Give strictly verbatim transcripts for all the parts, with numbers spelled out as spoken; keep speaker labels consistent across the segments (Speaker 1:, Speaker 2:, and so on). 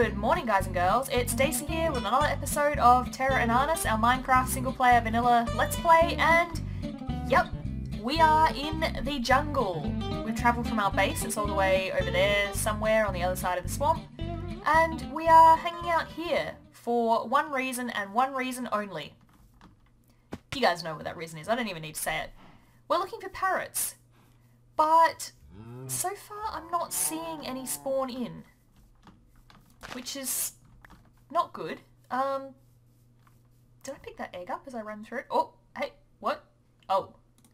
Speaker 1: Good morning, guys and girls. It's Daisy here with another episode of Terra Inanis, our Minecraft single-player vanilla Let's Play, and yep, we are in the jungle. We've travelled from our base, it's all the way over there somewhere on the other side of the swamp, and we are hanging out here for one reason and one reason only. You guys know what that reason is, I don't even need to say it. We're looking for parrots, but so far I'm not seeing any spawn in. Which is not good. Um, did I pick that egg up as I ran through it? Oh, hey, what? Oh.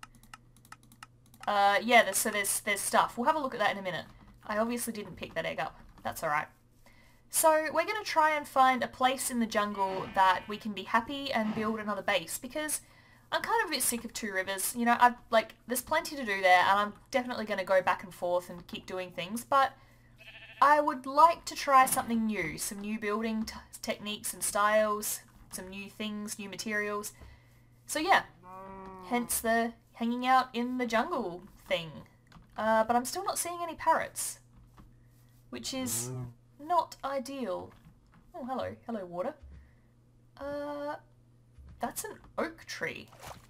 Speaker 1: Uh, yeah, there's, so there's, there's stuff. We'll have a look at that in a minute. I obviously didn't pick that egg up. That's alright. So, we're going to try and find a place in the jungle that we can be happy and build another base, because I'm kind of a bit sick of Two Rivers. You know, I've, like, there's plenty to do there, and I'm definitely going to go back and forth and keep doing things, but I would like to try something new, some new building t techniques and styles, some new things, new materials. So yeah, hence the hanging out in the jungle thing. Uh, but I'm still not seeing any parrots, which is not ideal. Oh, hello. Hello, water. Uh, that's an oak tree.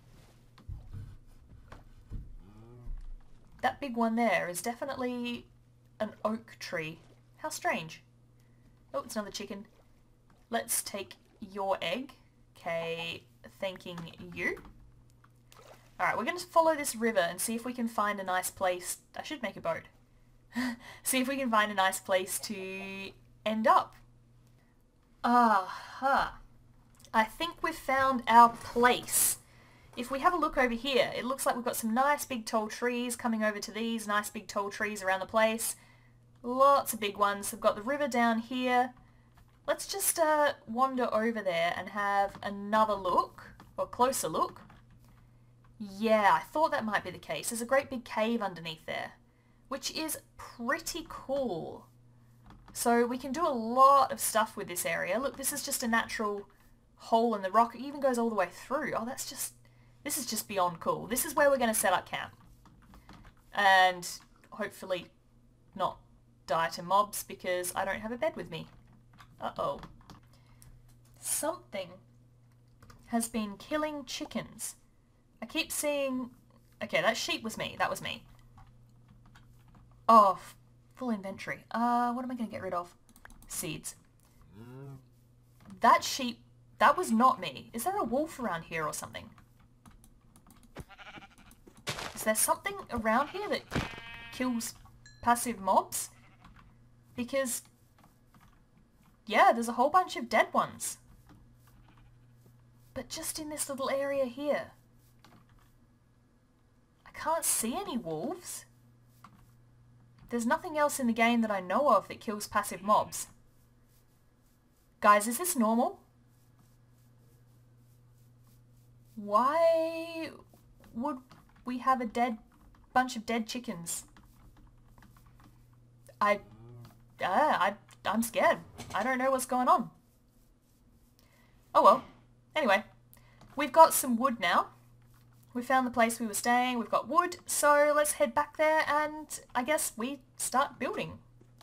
Speaker 1: That big one there is definitely an oak tree. How strange. Oh, it's another chicken. Let's take your egg. Okay, thanking you. Alright, we're going to follow this river and see if we can find a nice place. I should make a boat. See if we can find a nice place to end up. Aha. I think we've found our place. If we have a look over here, it looks like we've got some nice big tall trees coming over to these nice big tall trees around the place. Lots of big ones. We've got the river down here. Let's just uh, wander over there and have another look, or closer look. Yeah, I thought that might be the case. There's a great big cave underneath there, which is pretty cool. So we can do a lot of stuff with this area. Look, this is just a natural hole in the rock. It even goes all the way through. Oh, that's just... This is just beyond cool. This is where we're going to set up camp. And hopefully not die to mobs because I don't have a bed with me. Uh-oh. Something has been killing chickens. I keep seeing... Okay, that sheep was me. That was me. Oh, full inventory. Uh, what am I going to get rid of? Seeds. That sheep... That was not me. Is there a wolf around here or something? Is there something around here that kills passive mobs? Because, yeah, there's a whole bunch of dead ones. But just in this little area here. I can't see any wolves. There's nothing else in the game that I know of that kills passive mobs. Guys, is this normal? Why would we have a dead bunch of dead chickens? I... Uh, I, I'm scared. I don't know what's going on. Oh well. Anyway, we've got some wood now. We found the place we were staying. We've got wood. So let's head back there and I guess we start building.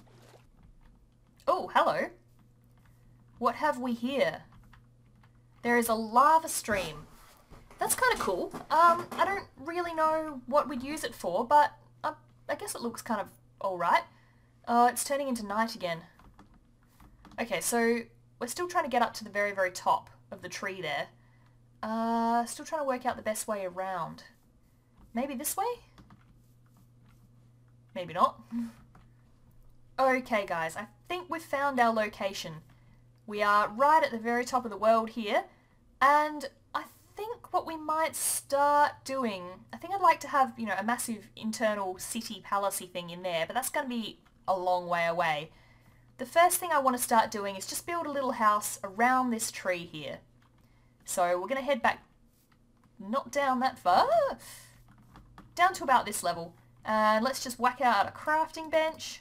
Speaker 1: Oh, hello. What have we here? There is a lava stream. That's kind of cool. Um, I don't really know what we'd use it for, but uh, I guess it looks kind of alright. Uh, it's turning into night again. Okay, so we're still trying to get up to the very, very top of the tree there. Uh, still trying to work out the best way around. Maybe this way? Maybe not. Okay, guys, I think we've found our location. We are right at the very top of the world here, and I think what we might start doing, I think I'd like to have, you know, a massive internal city palacey thing in there, but that's going to be a long way away. The first thing I want to start doing is just build a little house around this tree here. So we're going to head back, not down that far, down to about this level. And let's just whack out a crafting bench.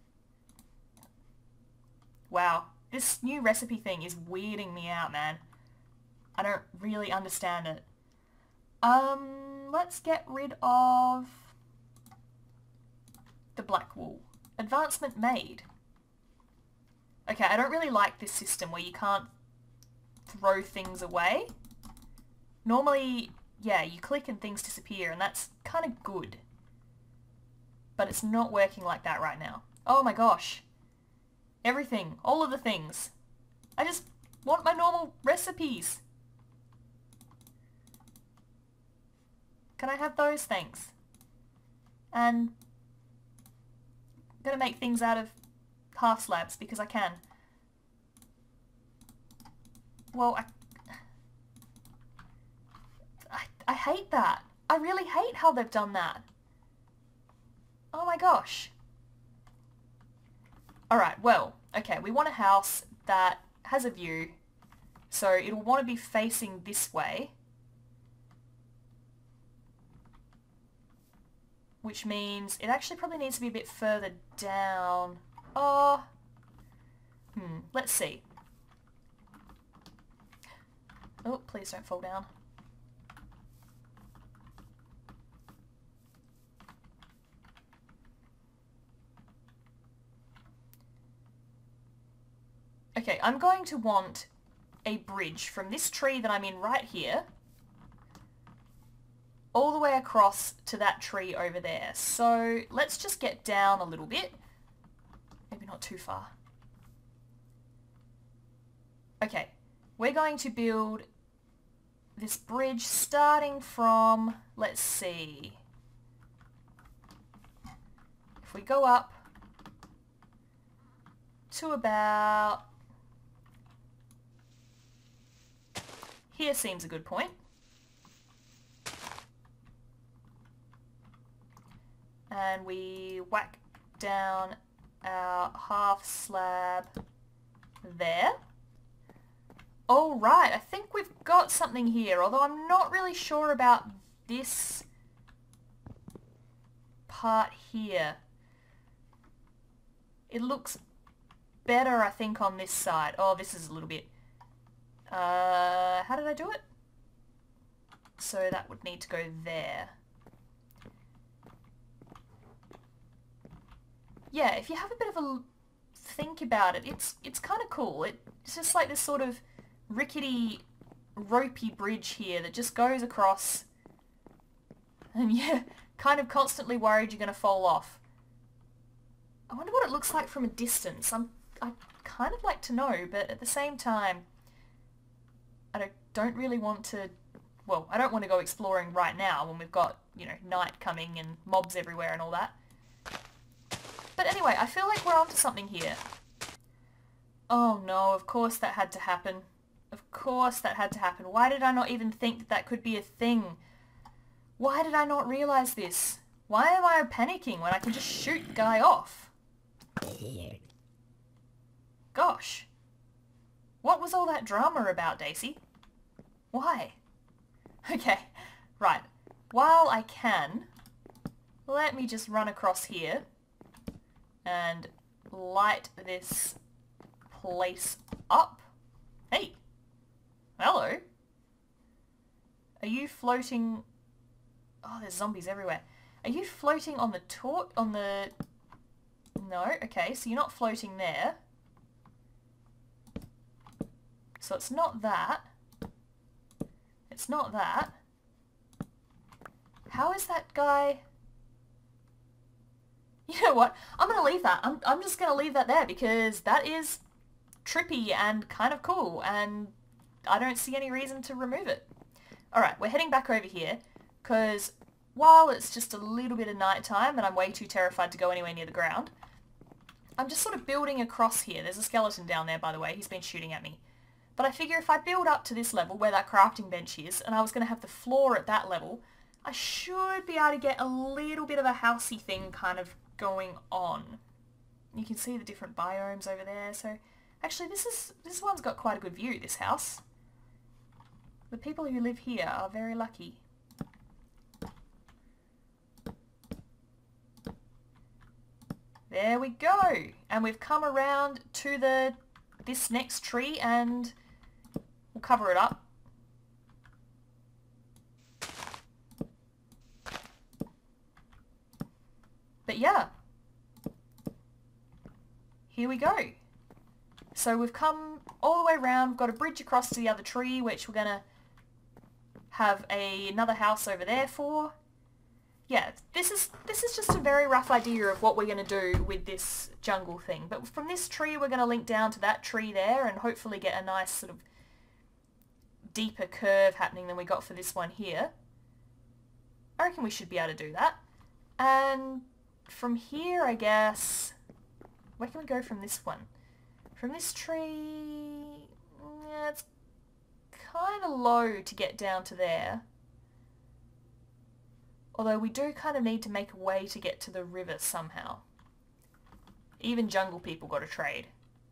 Speaker 1: Wow, this new recipe thing is weirding me out, man. I don't really understand it. Um, let's get rid of the black wool. Advancement made. Okay, I don't really like this system where you can't throw things away. Normally, yeah, you click and things disappear, and that's kind of good. But it's not working like that right now. Oh my gosh. Everything. All of the things. I just want my normal recipes. Can I have those? Thanks. And I'm gonna make things out of half slabs because I can. Well, I, I, I hate that. I really hate how they've done that. Oh my gosh. Alright, well, okay, we want a house that has a view, so it'll want to be facing this way. Which means it actually probably needs to be a bit further down. Oh, hmm, let's see. Oh, please don't fall down. Okay, I'm going to want a bridge from this tree that I'm in right here all the way across to that tree over there. So let's just get down a little bit. Maybe not too far. Okay, we're going to build this bridge starting from, let's see, if we go up to about here seems a good point. And we whack down our half slab there. All right, I think we've got something here, although I'm not really sure about this part here. It looks better, I think, on this side. Oh, this is a little bit... Uh, how did I do it? So that would need to go there. Yeah, if you have a bit of a think about it, it's it's kind of cool. It's just like this sort of rickety, ropey bridge here that just goes across. And yeah, kind of constantly worried you're going to fall off. I wonder what it looks like from a distance. I'm, I kind of like to know, but at the same time, I don't, don't really want to... Well, I don't want to go exploring right now when we've got, you know, night coming and mobs everywhere and all that. But anyway, I feel like we're onto something here. Oh no, of course that had to happen. Of course that had to happen. Why did I not even think that that could be a thing? Why did I not realise this? Why am I panicking when I can just shoot the guy off? Gosh. What was all that drama about, Daisy? Why? Okay, right. While I can, let me just run across here and light this place up. Hey! Hello! Are you floating... Oh, there's zombies everywhere. Are you floating on the torch? On the... No? Okay, so you're not floating there. So it's not that. It's not that. How is that guy... You know what? I'm going to leave that. I'm, I'm just going to leave that there because that is trippy and kind of cool and I don't see any reason to remove it. Alright, we're heading back over here because while it's just a little bit of night time and I'm way too terrified to go anywhere near the ground, I'm just sort of building across here. There's a skeleton down there, by the way. He's been shooting at me. But I figure if I build up to this level where that crafting bench is and I was going to have the floor at that level, I should be able to get a little bit of a housey thing kind of going on. You can see the different biomes over there. So actually this is this one's got quite a good view, this house. The people who live here are very lucky. There we go. And we've come around to the this next tree and we'll cover it up. But yeah, here we go. So we've come all the way around, we've got a bridge across to the other tree, which we're going to have a, another house over there for. Yeah, this is this is just a very rough idea of what we're going to do with this jungle thing. But from this tree, we're going to link down to that tree there and hopefully get a nice sort of deeper curve happening than we got for this one here. I reckon we should be able to do that. And from here, I guess, where can we go from this one? From this tree, yeah, it's kind of low to get down to there. Although we do kind of need to make a way to get to the river somehow. Even jungle people got to trade.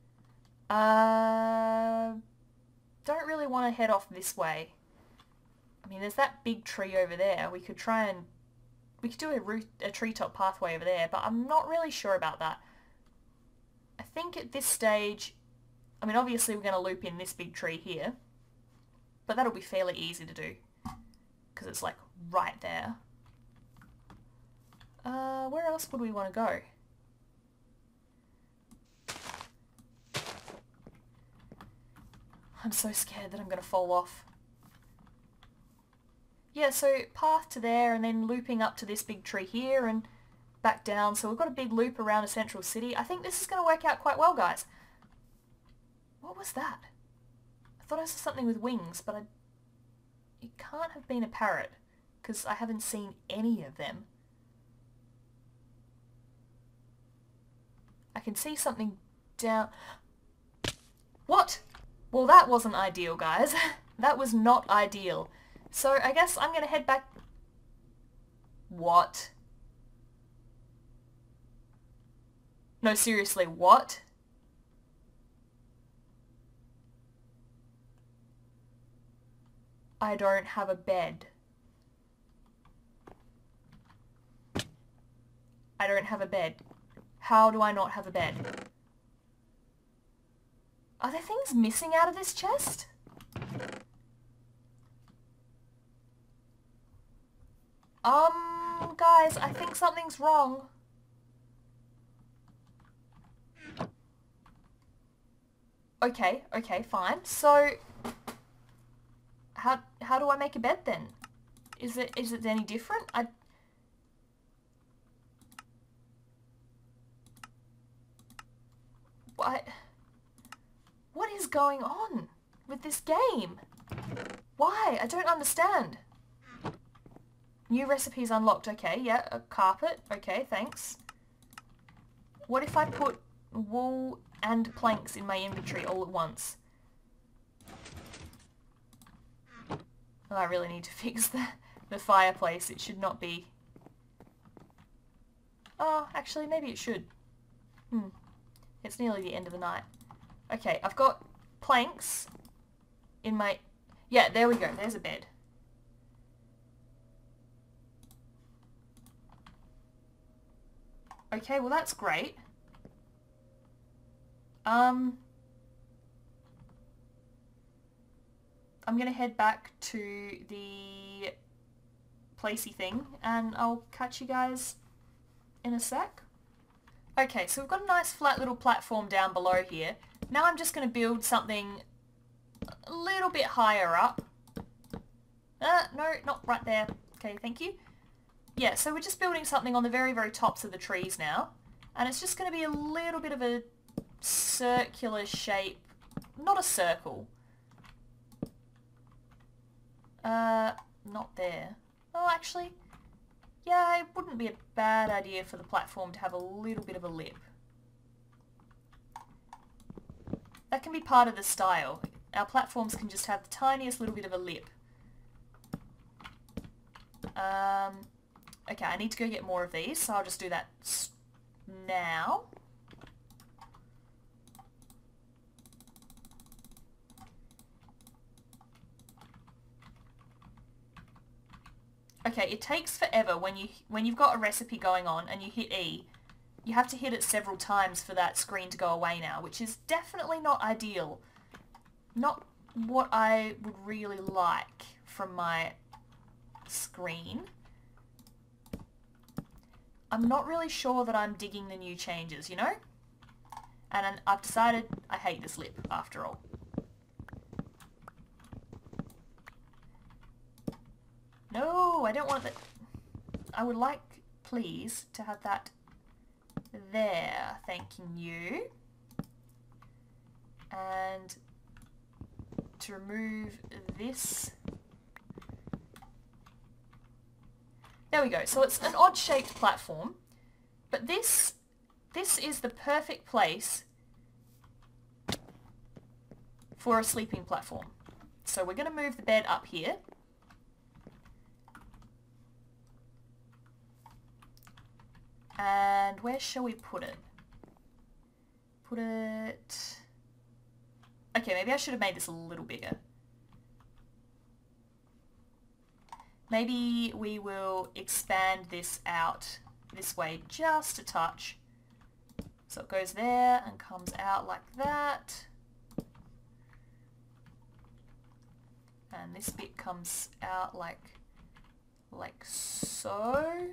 Speaker 1: Uh, don't really want to head off this way. I mean, there's that big tree over there. We could try and... We could do a, root, a treetop pathway over there, but I'm not really sure about that. I think at this stage... I mean, obviously we're going to loop in this big tree here. But that'll be fairly easy to do. Because it's like right there. Uh, where else would we want to go? I'm so scared that I'm going to fall off. Yeah, so path to there and then looping up to this big tree here and back down. So we've got a big loop around a central city. I think this is going to work out quite well, guys. What was that? I thought I saw something with wings, but I... It can't have been a parrot because I haven't seen any of them. I can see something down... What? Well, that wasn't ideal, guys. That was not ideal. So I guess I'm going to head back... What? No, seriously, what? I don't have a bed. I don't have a bed. How do I not have a bed? Are there things missing out of this chest? Um, guys, I think something's wrong. Okay, okay, fine. So, how how do I make a bed then? Is it is it any different? I... What? What is going on with this game? Why? I don't understand. New recipes unlocked. Okay, yeah, a carpet. Okay, thanks. What if I put wool and planks in my inventory all at once? Well, I really need to fix the, the fireplace. It should not be... Oh, actually, maybe it should. Hmm. It's nearly the end of the night. Okay, I've got planks in my... Yeah, there we go. There's a bed. Okay, well that's great. Um, I'm going to head back to the placey thing and I'll catch you guys in a sec. Okay, so we've got a nice flat little platform down below here. Now I'm just going to build something a little bit higher up. Uh, no, not right there. Okay, thank you. Yeah, so we're just building something on the very, very tops of the trees now. And it's just going to be a little bit of a circular shape. Not a circle. Uh, not there. Oh, actually, yeah, it wouldn't be a bad idea for the platform to have a little bit of a lip. That can be part of the style. Our platforms can just have the tiniest little bit of a lip. Um... Okay, I need to go get more of these, so I'll just do that now. Okay, it takes forever when you when you've got a recipe going on and you hit E. You have to hit it several times for that screen to go away now, which is definitely not ideal. Not what I would really like from my screen. I'm not really sure that I'm digging the new changes, you know? And I've decided I hate this lip after all. No, I don't want that. I would like, please, to have that there. Thanking you. And to remove this. There we go. So it's an odd-shaped platform, but this this is the perfect place for a sleeping platform. So we're going to move the bed up here. And where shall we put it? Put it... Okay, maybe I should have made this a little bigger. Maybe we will expand this out this way just a touch. So it goes there and comes out like that. And this bit comes out like, like so.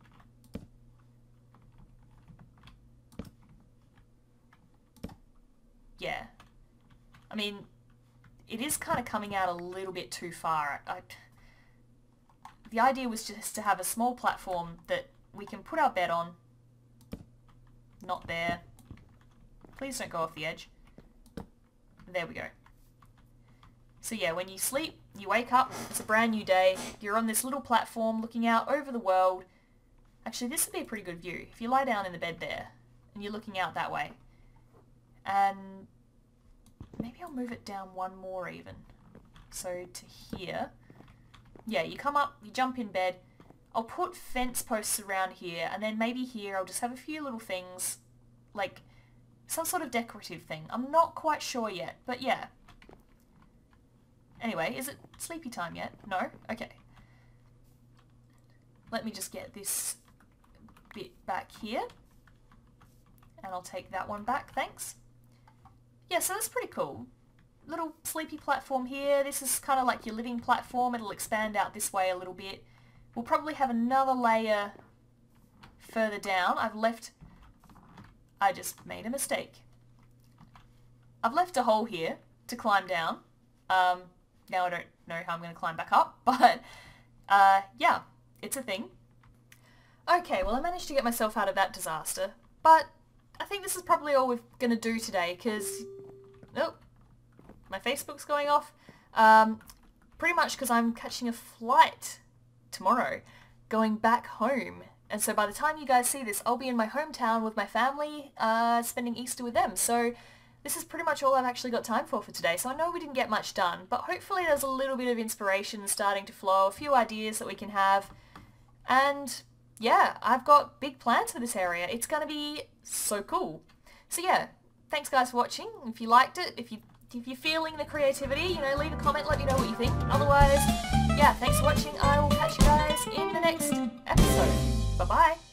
Speaker 1: Yeah. I mean, it is kind of coming out a little bit too far. I, the idea was just to have a small platform that we can put our bed on. Not there. Please don't go off the edge. There we go. So yeah, when you sleep, you wake up, it's a brand new day, you're on this little platform looking out over the world. Actually, this would be a pretty good view. If you lie down in the bed there, and you're looking out that way. And maybe I'll move it down one more even. So to here. Yeah, you come up, you jump in bed. I'll put fence posts around here, and then maybe here I'll just have a few little things, like some sort of decorative thing. I'm not quite sure yet, but yeah. Anyway, is it sleepy time yet? No? Okay. Let me just get this bit back here. And I'll take that one back, thanks. Yeah, so that's pretty cool. Little sleepy platform here. This is kind of like your living platform. It'll expand out this way a little bit. We'll probably have another layer further down. I've left... I just made a mistake. I've left a hole here to climb down. Um, now I don't know how I'm going to climb back up, but uh, yeah, it's a thing. Okay, well I managed to get myself out of that disaster, but I think this is probably all we're going to do today, because... Oh, my Facebook's going off. Um, pretty much because I'm catching a flight tomorrow, going back home. And so by the time you guys see this, I'll be in my hometown with my family, uh, spending Easter with them. So this is pretty much all I've actually got time for for today. So I know we didn't get much done, but hopefully there's a little bit of inspiration starting to flow, a few ideas that we can have. And yeah, I've got big plans for this area. It's going to be so cool. So yeah, thanks guys for watching. If you liked it, if you if you're feeling the creativity, you know, leave a comment, let me know what you think. Otherwise, yeah, thanks for watching. I will catch you guys in the next episode. Bye-bye.